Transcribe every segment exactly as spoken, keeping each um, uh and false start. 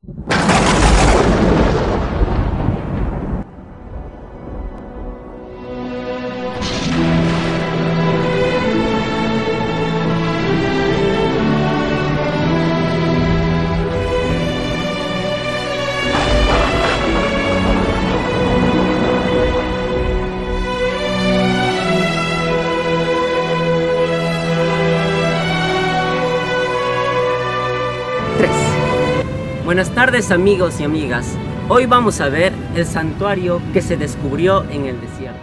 Buenas tardes, amigos y amigas. Hoy vamos a ver el santuario que se descubrió en el desierto.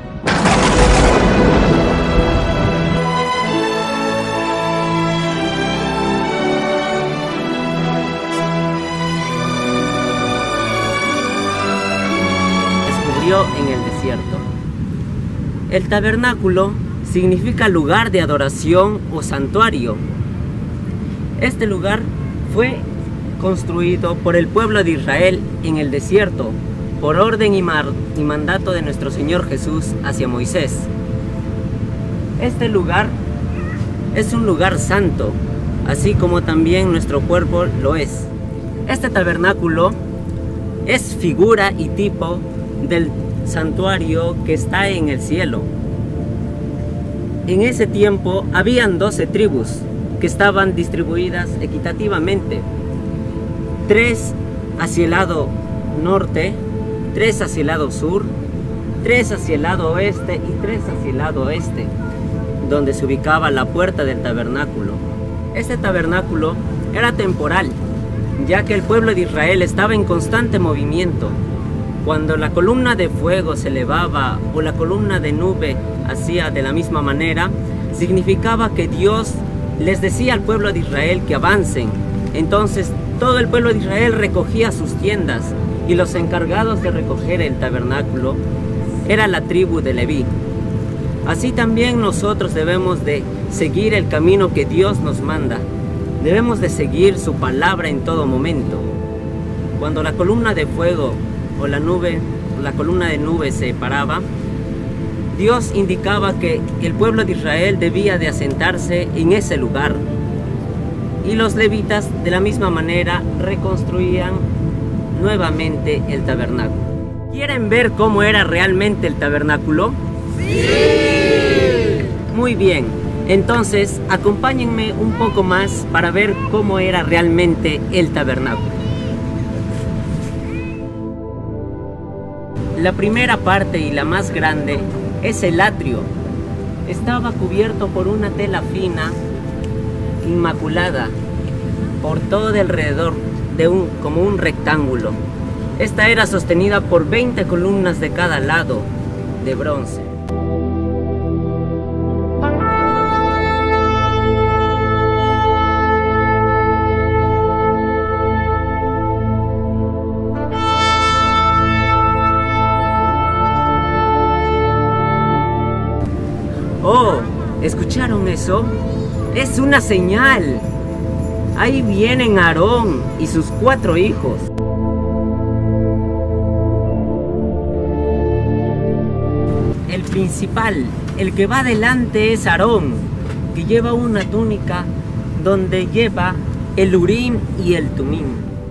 Descubrió en el desierto. El tabernáculo significa lugar de adoración o santuario. Este lugar fue construido por el pueblo de Israel en el desierto, por orden y, mar, y mandato de nuestro Señor Jesús hacia Moisés. Este lugar es un lugar santo, así como también nuestro cuerpo lo es. Este tabernáculo es figura y tipo del santuario que está en el cielo. En ese tiempo habían doce tribus que estaban distribuidas equitativamente. Tres hacia el lado norte, tres hacia el lado sur, tres hacia el lado oeste y tres hacia el lado oeste, donde se ubicaba la puerta del tabernáculo. Este tabernáculo era temporal, ya que el pueblo de Israel estaba en constante movimiento. Cuando la columna de fuego se elevaba o la columna de nube hacía de la misma manera, significaba que Dios les decía al pueblo de Israel que avancen. Entonces todo el pueblo de Israel recogía sus tiendas y los encargados de recoger el tabernáculo era la tribu de Leví. Así también nosotros debemos de seguir el camino que Dios nos manda. Debemos de seguir su palabra en todo momento. Cuando la columna de fuego o la nube, la columna de nube se paraba, Dios indicaba que el pueblo de Israel debía de asentarse en ese lugar. Y los levitas de la misma manera reconstruían nuevamente el tabernáculo. ¿Quieren ver cómo era realmente el tabernáculo? ¡Sí! Muy bien, entonces acompáñenme un poco más para ver cómo era realmente el tabernáculo. La primera parte y la más grande es el atrio. Estaba cubierto por una tela fina inmaculada por todo de alrededor de un como un rectángulo. Esta era sostenida por veinte columnas de cada lado de bronce. Oh, ¿escucharon eso? Es una señal. Ahí vienen Aarón y sus cuatro hijos. El principal, el que va adelante es Aarón, que lleva una túnica donde lleva el Urim y el Tumim.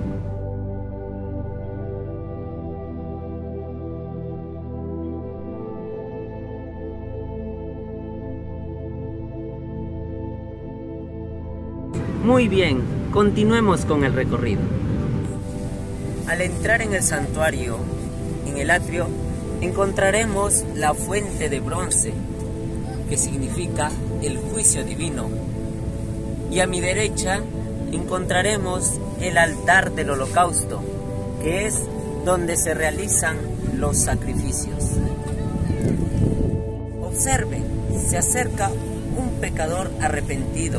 Muy bien, continuemos con el recorrido. Al entrar en el santuario, en el atrio, encontraremos la fuente de bronce, que significa el juicio divino. Y a mi derecha encontraremos el altar del holocausto, que es donde se realizan los sacrificios. Observe, se acerca un pecador arrepentido.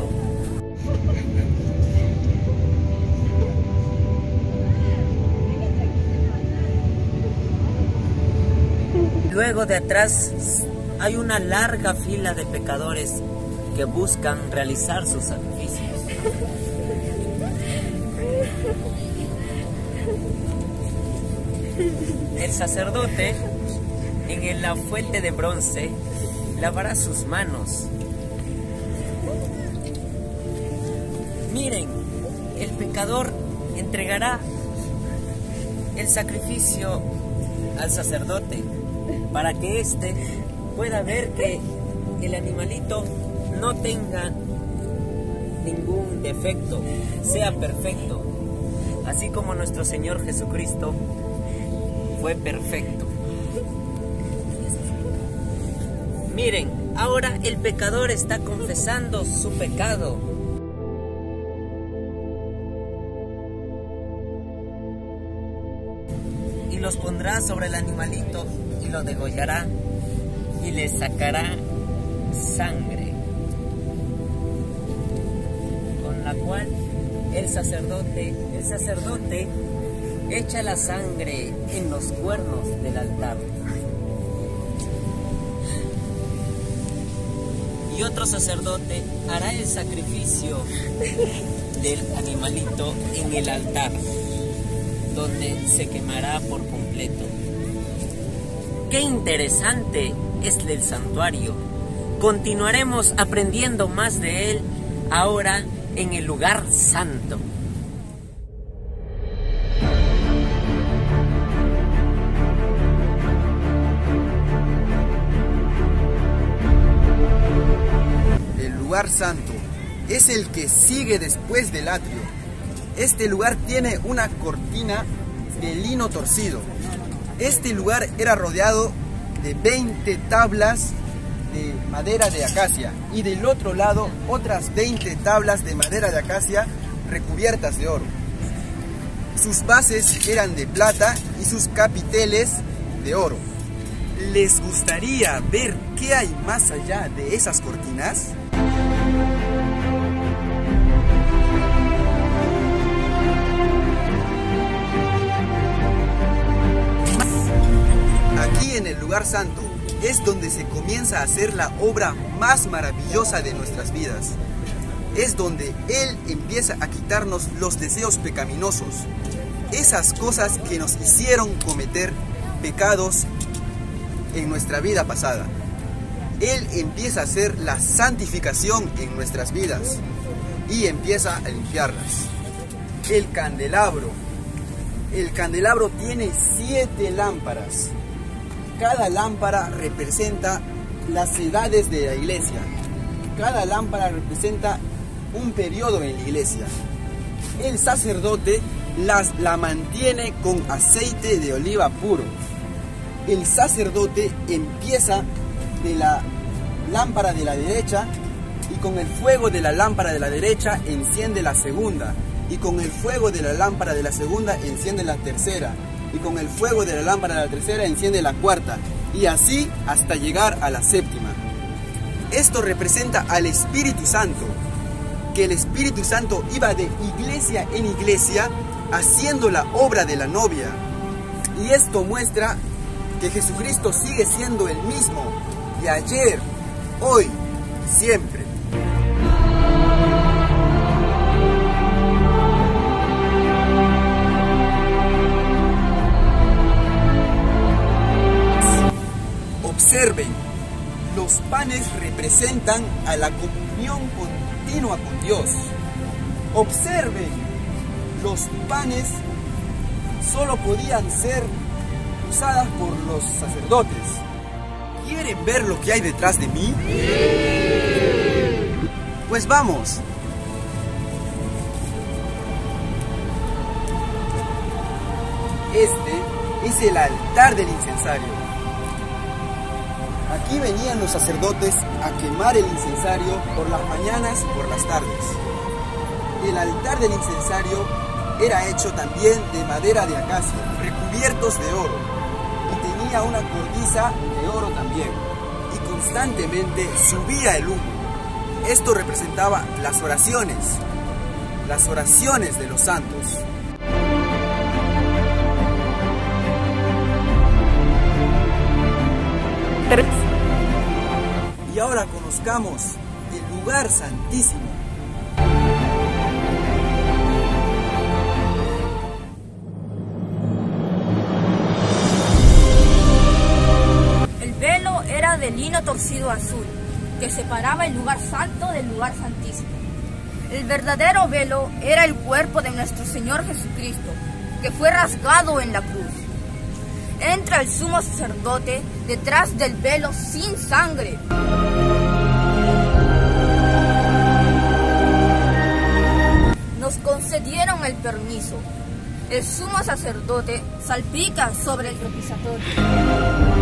Luego de atrás hay una larga fila de pecadores que buscan realizar sus sacrificios. El sacerdote en la fuente de bronce lavará sus manos. Miren, el pecador entregará el sacrificio al sacerdote para que éste pueda ver que el animalito no tenga ningún defecto, sea perfecto, así como nuestro Señor Jesucristo fue perfecto. Miren, ahora el pecador está confesando su pecado. Y los pondrá sobre el animalito y lo degollará y le sacará sangre, con la cual el sacerdote, el sacerdote echa la sangre en los cuernos del altar. Y otro sacerdote hará el sacrificio del animalito en el altar, donde se quemará por completo. ¡Qué interesante es el santuario! Continuaremos aprendiendo más de él ahora en el lugar santo. El lugar santo es el que sigue después del atrio. Este lugar tiene una cortina de lino torcido. Este lugar era rodeado de veinte tablas de madera de acacia y del otro lado otras veinte tablas de madera de acacia recubiertas de oro. Sus bases eran de plata y sus capiteles de oro. ¿Les gustaría ver qué hay más allá de esas cortinas? Aquí en el lugar santo es donde se comienza a hacer la obra más maravillosa de nuestras vidas. Es donde Él empieza a quitarnos los deseos pecaminosos, esas cosas que nos hicieron cometer pecados en nuestra vida pasada. Él empieza a hacer la santificación en nuestras vidas y empieza a limpiarlas. El candelabro. El candelabro tiene siete lámparas. Cada lámpara representa las edades de la iglesia. Cada lámpara representa un periodo en la iglesia. El sacerdote las, la mantiene con aceite de oliva puro. El sacerdote empieza de la lámpara de la derecha y con el fuego de la lámpara de la derecha enciende la segunda. Y con el fuego de la lámpara de la segunda enciende la tercera. Y con el fuego de la lámpara de la tercera enciende la cuarta, y así hasta llegar a la séptima. Esto representa al Espíritu Santo, que el Espíritu Santo iba de iglesia en iglesia haciendo la obra de la novia. Y esto muestra que Jesucristo sigue siendo el mismo, de ayer, hoy y siempre. Observen, los panes representan a la comunión continua con Dios. Observen, los panes solo podían ser usadas por los sacerdotes. ¿Quieren ver lo que hay detrás de mí? Pues vamos. Este es el altar del incensario. Aquí venían los sacerdotes a quemar el incensario por las mañanas y por las tardes. El altar del incensario era hecho también de madera de acacia, recubiertos de oro, y tenía una cornisa de oro también, y constantemente subía el humo. Esto representaba las oraciones, las oraciones de los santos. Y ahora conozcamos el lugar santísimo. El velo era de lino torcido azul, que separaba el lugar santo del lugar santísimo. El verdadero velo era el cuerpo de nuestro Señor Jesucristo, que fue rasgado en la cruz. Entra el sumo sacerdote detrás del velo sin sangre. Nos concedieron el permiso. El sumo sacerdote salpica sobre el propiciatorio.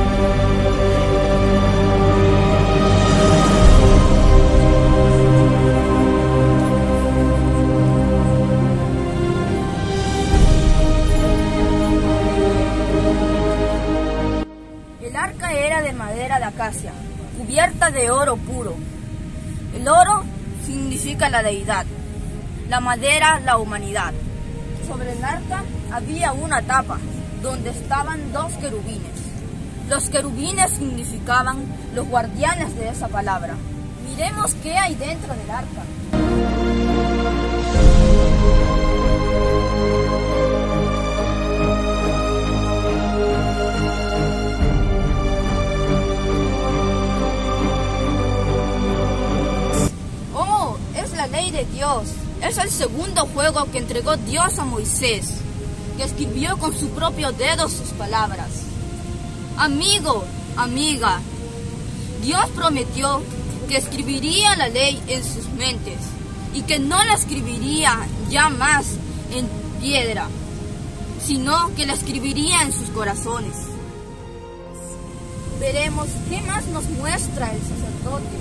El arca era de madera de acacia, cubierta de oro puro. El oro significa la deidad, la madera la humanidad. Sobre el arca había una tapa donde estaban dos querubines. Los querubines significaban los guardianes de esa palabra. Miremos qué hay dentro del arca. Oh, es la ley de Dios. Es el segundo juego que entregó Dios a Moisés, que escribió con su propio dedo sus palabras. Amigo, amiga, Dios prometió que escribiría la ley en sus mentes y que no la escribiría ya más en piedra, sino que la escribiría en sus corazones. Veremos qué más nos muestra el sacerdote.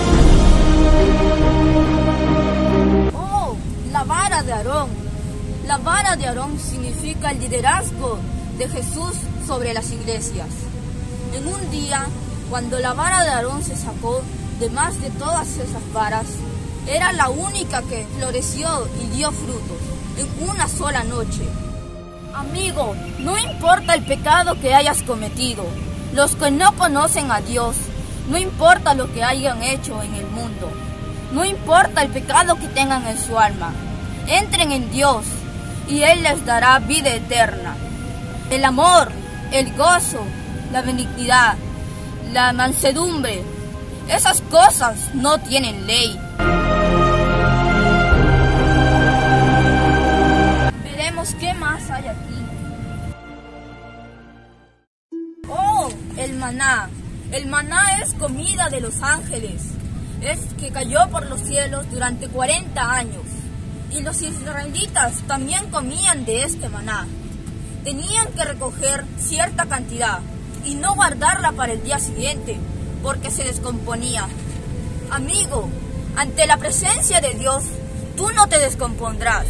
La vara de Aarón. La vara de Aarón significa el liderazgo de Jesús sobre las iglesias. En un día, cuando la vara de Aarón se sacó de más de todas esas varas, era la única que floreció y dio frutos en una sola noche. Amigo, no importa el pecado que hayas cometido, los que no conocen a Dios, no importa lo que hayan hecho en el mundo, no importa el pecado que tengan en su alma, entren en Dios y Él les dará vida eterna. El amor, el gozo, la benignidad, la mansedumbre, esas cosas no tienen ley. Veremos qué más hay aquí. Oh, el maná. El maná es comida de los ángeles. Es que cayó por los cielos durante cuarenta años. Y los israelitas también comían de este maná. Tenían que recoger cierta cantidad y no guardarla para el día siguiente, porque se descomponía. Amigo, ante la presencia de Dios, tú no te descompondrás.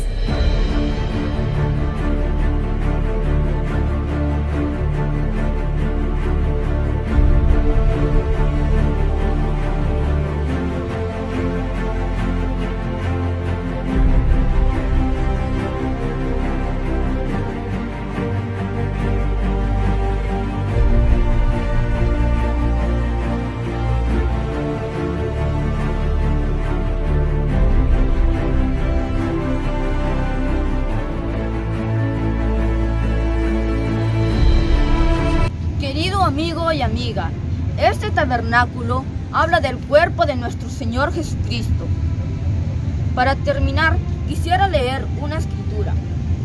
Amigo y amiga, este tabernáculo habla del cuerpo de nuestro Señor Jesucristo. Para terminar, quisiera leer una escritura.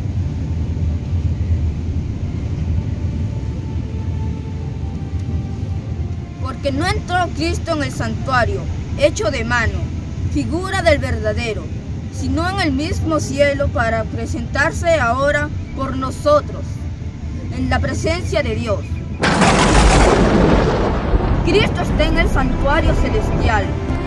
Porque no entró Cristo en el santuario, hecho de mano, figura del verdadero, sino en el mismo cielo para presentarse ahora por nosotros, en la presencia de Dios. Cristo está en el santuario celestial,